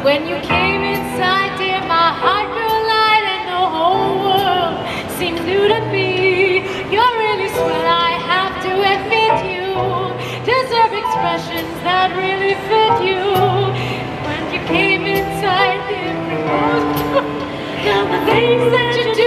When you came inside, dear, my heart grew light and the whole world seemed new to me. You're really swell, I have to admit you deserve expressions that really fit you. When you came inside, dear, now the things that you